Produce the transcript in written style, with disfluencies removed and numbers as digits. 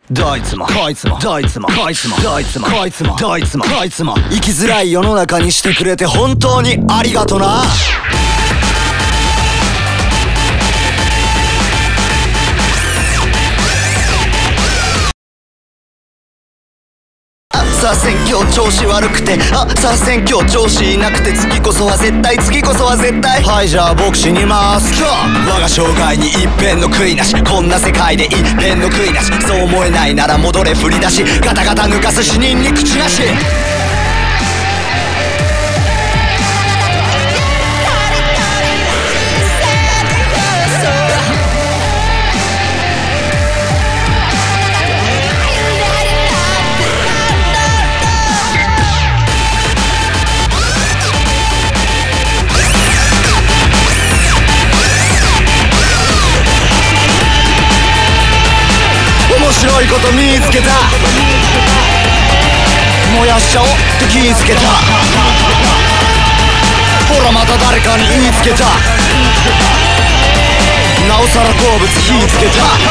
どいつもこいつもどいつもこいつもどいつもこいつもどいつもこいつも生きづらい世の中にしてくれて本当にありがとな。さあ選挙調子悪くて、さあ選挙調子いなくて、次こそは絶対、次こそは絶対。はいじゃあ僕死にます我が生涯に一片の悔いなし、こんな世界で一片の悔いなし。そう思えないなら戻れ振り出し、ガタガタ抜かす死人に口なし。面白いこと見つけた、燃やしちゃおうって気ぃつけた。ほらまた誰かに言いつけた、なおさら好物火つけた。